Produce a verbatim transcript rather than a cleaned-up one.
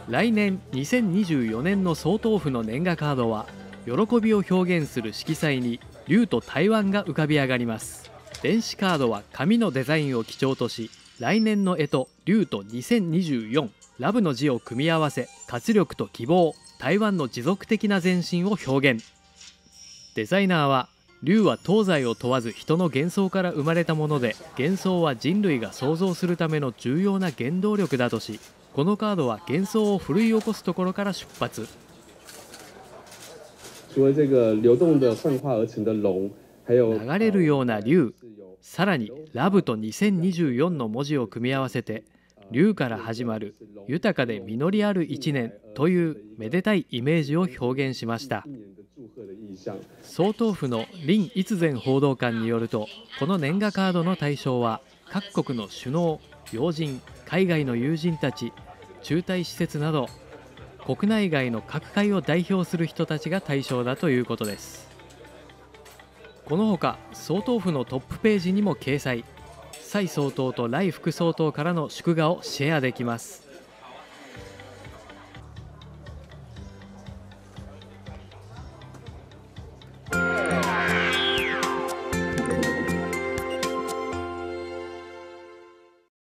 来年にせんにじゅうよねんの総統府の年賀カードは、喜びを表現する色彩に龍と台湾が浮かび上がります。電子カードは紙のデザインを基調とし、来年の干支龍とにせんにじゅうよん、ラブの字を組み合わせ、活力と希望、台湾の持続的な前進を表現。デザイナーは、龍は東西を問わず人の幻想から生まれたもので、幻想は人類が創造するための重要な原動力だとし、このカードは幻想を奮い起こすところから出発。 除了这个流动的幻化而成的龙，还有流れるような龍、さらにラブとにせんにじゅうよんの文字を組み合わせて、龍から始まる豊かで実りある一年というめでたいイメージを表現しました。総統府の林逸前報道官によると、この年賀カードの対象は各国の首脳、要人、海外の友人たち、駐隊施設など国内外の各界を代表する人たちが対象だということです。このほか総統府のトップページにも掲載、蔡総統と頼副総統からの祝賀をシェアできます。